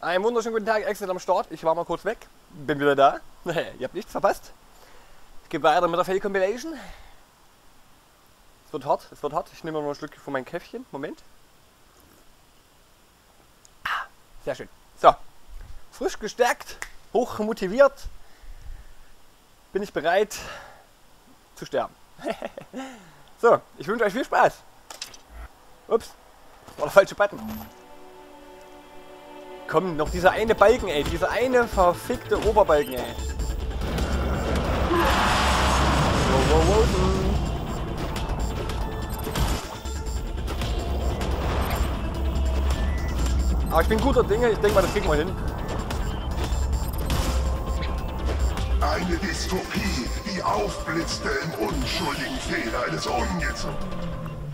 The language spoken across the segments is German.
Einen wunderschönen guten Tag, Exit am Start. Ich war mal kurz weg, bin wieder da. Ihr habt nichts verpasst. Es geht weiter mit der Fail Compilation. Es wird hart, es wird hart. Ich nehme noch ein Stück von meinem Käffchen. Moment. Sehr schön. So, frisch gestärkt, hoch motiviert, bin ich bereit zu sterben. So, ich wünsche euch viel Spaß. Ups, das war der falsche Button. Komm, noch dieser eine Balken, ey. Dieser eine verfickte Oberbalken, ey. Wow, wow, wow. Aber ich bin guter Dinge. Ich denke mal, das kriegen wir hin. Eine Dystopie, die aufblitzte im unschuldigen Fehler eines Ungezogenen.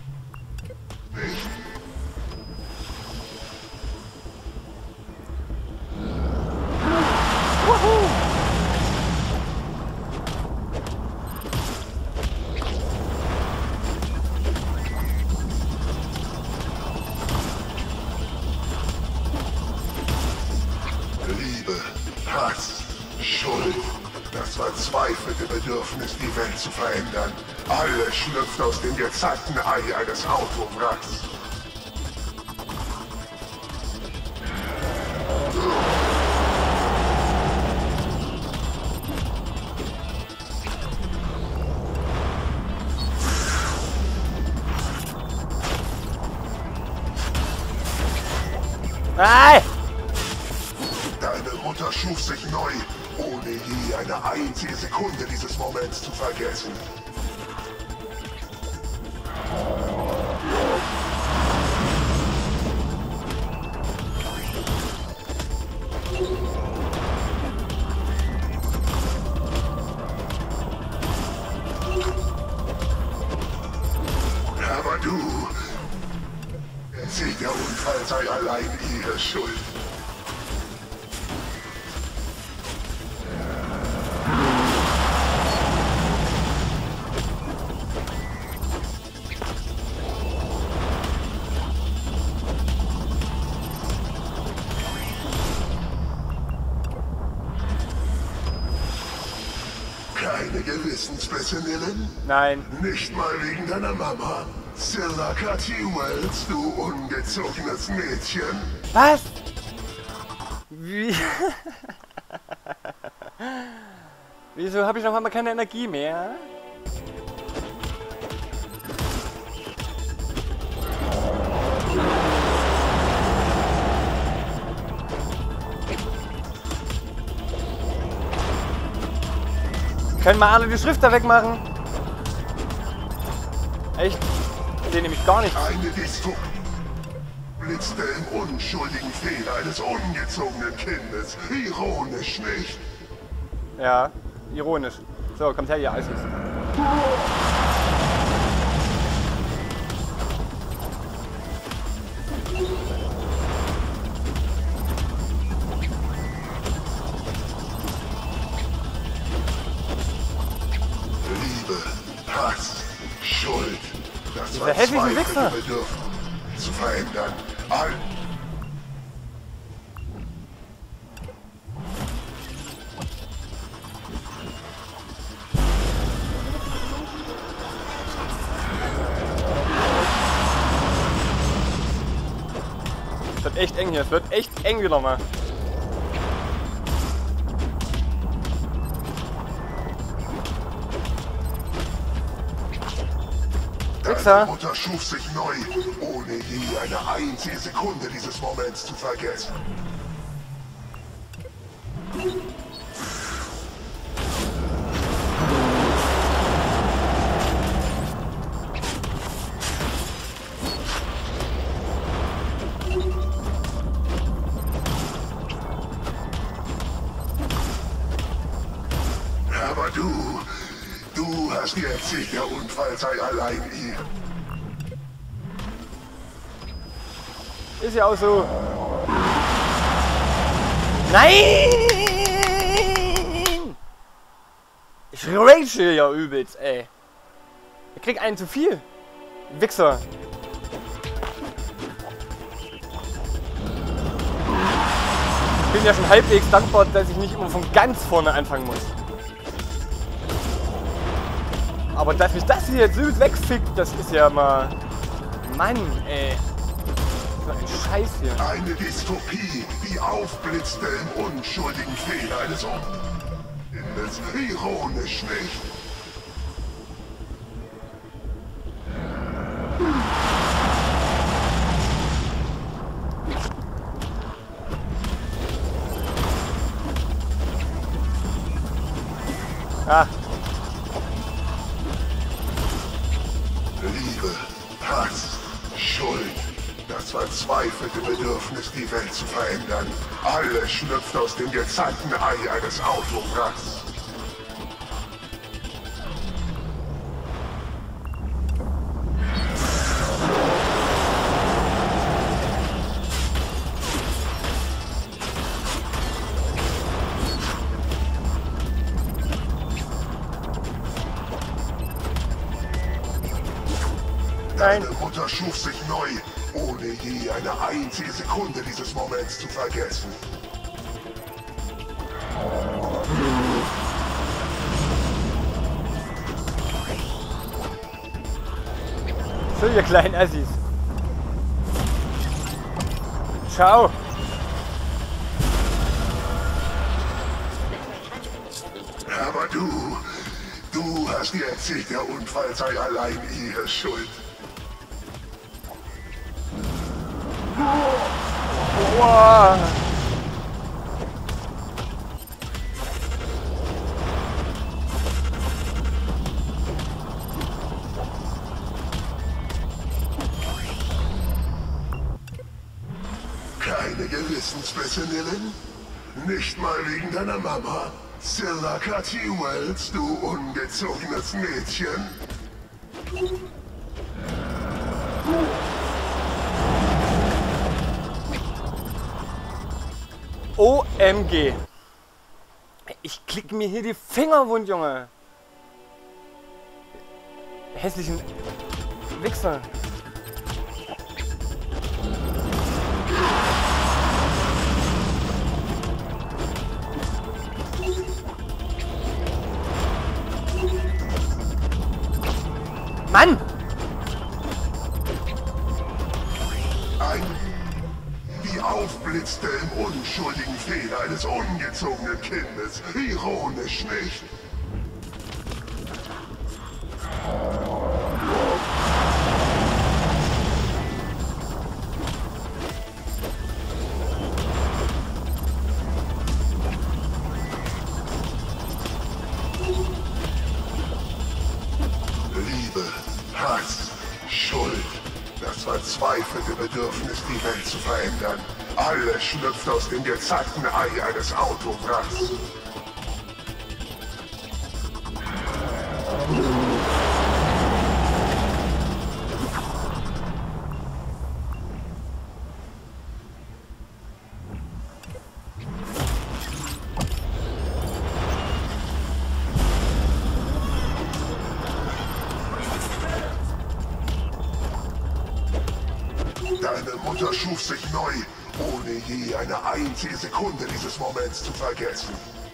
Liebe, Hass, Schuld, das verzweifelte Bedürfnis, die Welt zu verändern. Alles schlüpft aus dem gezackten Ei eines Autowracks. Nein! Deine Mutter schuf sich neu, ohne je eine einzige Sekunde dieses Moments zu vergessen. Aber du... Erzählt, der Unfall sei allein ihre Schuld. Keine Gewissensbisse, Nillen? Nein. Nicht mal wegen deiner Mama. Scylla Cathy Wells, du ungezogenes Mädchen. Was? Wie? Wieso habe ich noch einmal keine Energie mehr? Können wir alle die Schrift da wegmachen? Echt? Ich sehe nämlich gar nichts. Eine Dystopie blitzte im unschuldigen Fehler eines ungezogenen Kindes. Ironisch, nicht? Ja, ironisch. So, kommt her, ihr Eisis. Liebe, Hass, Schuld, das Dieser hässliche verzweifelte Wichser. Bedürfnis zu verändern. All Es wird echt eng hier, es wird echt eng wieder mal. Deine Mutter schuf sich neu, ohne je eine einzige Sekunde dieses Moments zu vergessen. Aber du hast dir erzählt, der Unfall sei allein ihr. Ist ja auch so. Nein! Ich rage ja übelst, ey. Ich krieg einen zu viel. Wichser. Ich bin ja schon halbwegs dankbar, dass ich nicht immer von ganz vorne anfangen muss. Aber dass mich das hier jetzt so wegfickt, das ist ja mal... Mann, ey. So ein Scheiß hier. Eine Dystopie, die aufblitzte im unschuldigen Fehler eines Kindes. Ironisch nicht. Ah. Liebe, Hass, Schuld, das verzweifelte Bedürfnis, die Welt zu verändern. Alles schlüpft aus dem gezackten Ei eines Autowracks. Nein. Deine Mutter schuf sich neu, ohne je eine einzige Sekunde dieses Moments zu vergessen. So, ihr kleinen Assis. Ciao. Aber du hast ihr erzählt, der Unfall sei allein ihre Schuld. Wow. Keine Gewissensbisse, Nillen? Nicht mal wegen deiner Mama? Scylla Cathy Wells, du ungezogenes Mädchen? OMG. Ich klicke mir hier die Finger wund, Junge. Hässlichen Wichser. Mann! Die aufblitzte im unschuldigen Fehler eines ungezogenen Kindes. Ironisch nicht. Liebe, Hass, Schuld, das verzweifelte Bedürfnis, die Welt zu verändern. Alles schlüpft aus dem gezackten Ei eines Autowracks. Deine Mutter schuf sich neu, ohne je eine einzige Sekunde dieses Moments zu vergessen.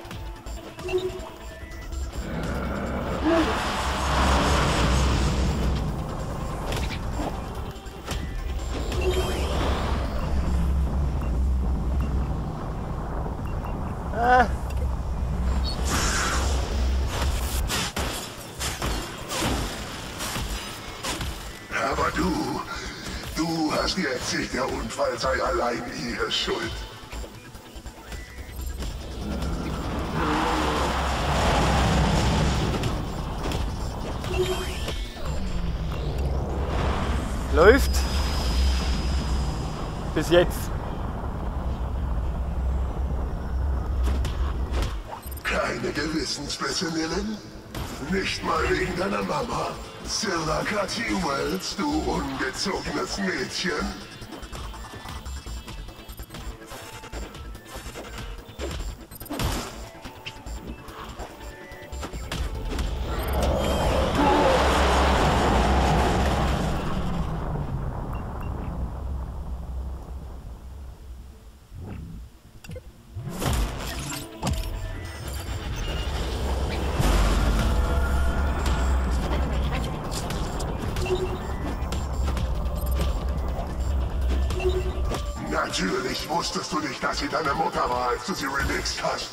Aber du hast ihr erzählt, der Unfall sei allein ihre Schuld. Läuft. Bis jetzt. Keine Gewissensbisse, Nillen? Nicht mal wegen deiner Mama? Scylla Cathy Wells, du ungezogenes Mädchen? Wahrscheinlich wusstest du nicht, dass sie deine Mutter war, als du sie released hast.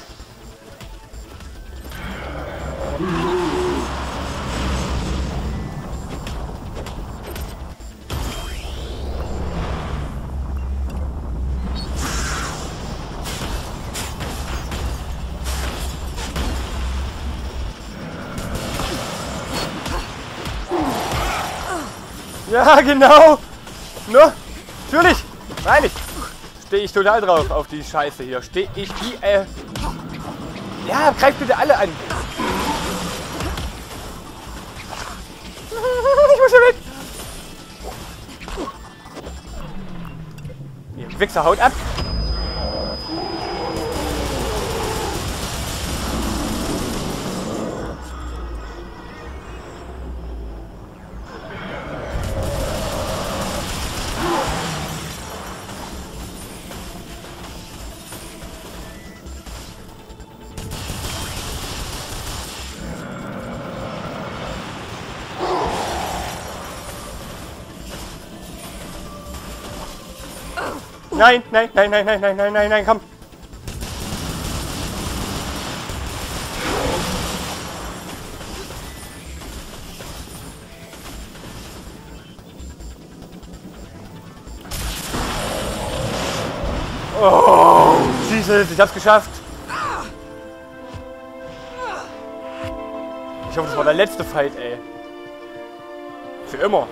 Ja, genau. Ne? Natürlich. Nein, stehe ich total drauf auf die Scheiße hier. Stehe ich wie, Ja, greift bitte alle an. Ich muss hier weg. Ihr Wichser, haut ab. Nein, nein, nein, nein, nein, nein, nein, nein, nein, komm. Oh, Jesus, ich hab's geschafft. Ich hoffe, das war der letzte Fight, ey. Für immer.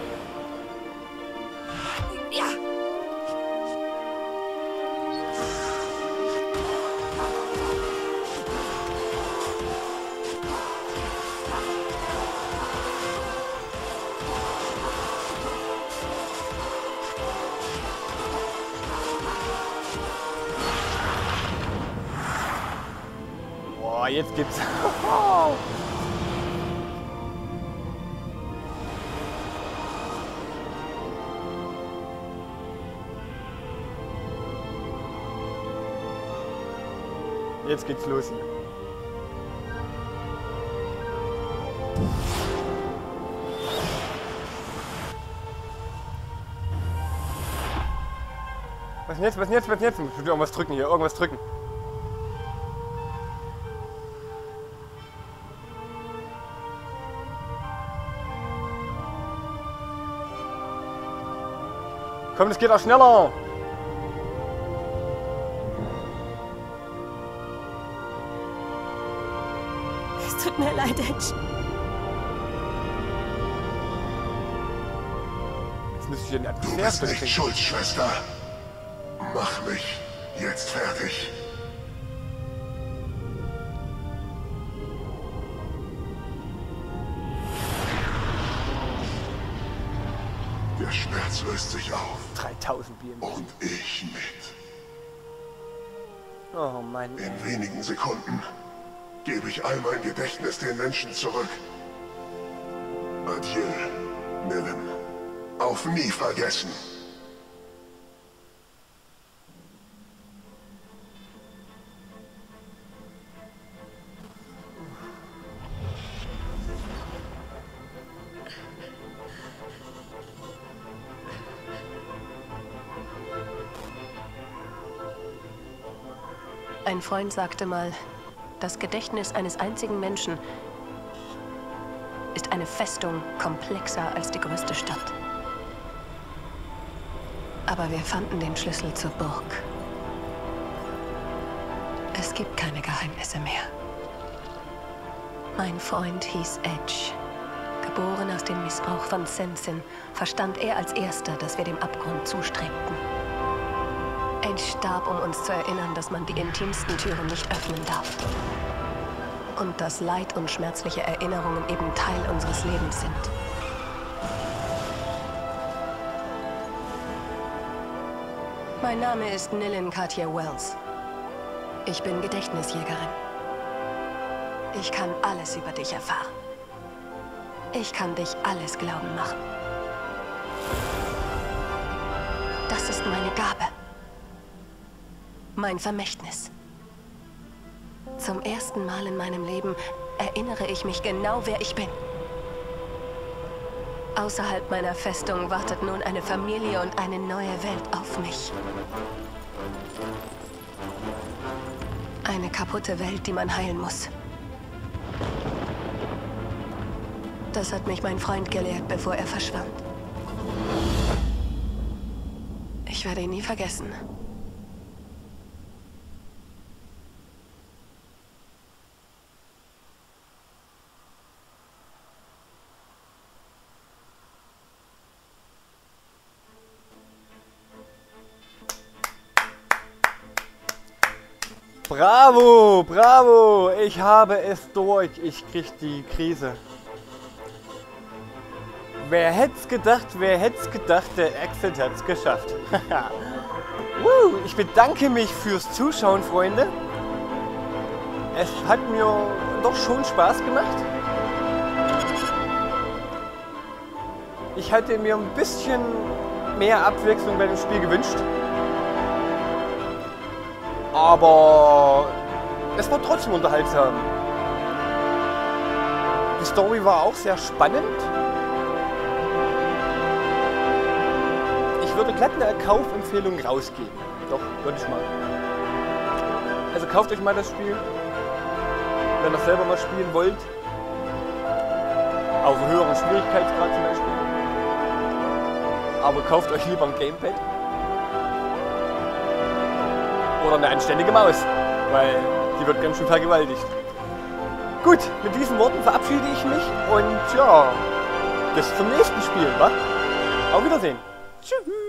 Boah, jetzt gibt's. Jetzt geht's los hier. Was denn jetzt? Was denn jetzt? Was denn jetzt? Ich muss irgendwas drücken hier. Irgendwas drücken. Komm, das geht auch schneller. Es tut mir leid, Edge. Jetzt müsste ich hier den Du bist nicht schuld, Schwester. Mach mich jetzt fertig. Der Schmerz löst sich auf. 3000 BM. Und ich mit. Oh Mann. In wenigen Sekunden gebe ich all mein Gedächtnis den Menschen zurück. Adieu, Nillen. Auf nie vergessen. Ein Freund sagte mal, das Gedächtnis eines einzigen Menschen ist eine Festung komplexer als die größte Stadt. Aber wir fanden den Schlüssel zur Burg. Es gibt keine Geheimnisse mehr. Mein Freund hieß Edge. Geboren aus dem Missbrauch von Sensin, verstand er als Erster, dass wir dem Abgrund zustrebten. Edge starb, um uns zu erinnern, dass man die intimsten Türen nicht öffnen darf. Und dass Leid und schmerzliche Erinnerungen eben Teil unseres Lebens sind. Mein Name ist Nillen Cartier-Wells. Ich bin Gedächtnisjägerin. Ich kann alles über dich erfahren. Ich kann dich alles glauben machen. Das ist meine Gabe. Mein Vermächtnis. Zum ersten Mal in meinem Leben erinnere ich mich genau, wer ich bin. Außerhalb meiner Festung wartet nun eine Familie und eine neue Welt auf mich. kaputte Welt, die man heilen muss. Das hat mich mein Freund gelehrt, bevor er verschwand. Ich werde ihn nie vergessen. Bravo, bravo, ich habe es durch. Ich krieg die Krise. Wer hätte es gedacht, der Accent hat es geschafft. Ich bedanke mich fürs Zuschauen, Freunde. Es hat mir doch schon Spaß gemacht. Ich hätte mir ein bisschen mehr Abwechslung bei dem Spiel gewünscht. Aber es war trotzdem unterhaltsam. Die Story war auch sehr spannend. Ich würde glatt eine Kaufempfehlung rausgeben. Doch, würde ich mal. Also kauft euch mal das Spiel, wenn ihr selber mal spielen wollt. Auf höheren Schwierigkeitsgrad zum Beispiel. Aber kauft euch lieber ein Gamepad. Oder eine anständige Maus, weil die wird ganz schön vergewaltigt. Gut, mit diesen Worten verabschiede ich mich und ja, bis zum nächsten Spiel, wa? Auf Wiedersehen. Tschüss.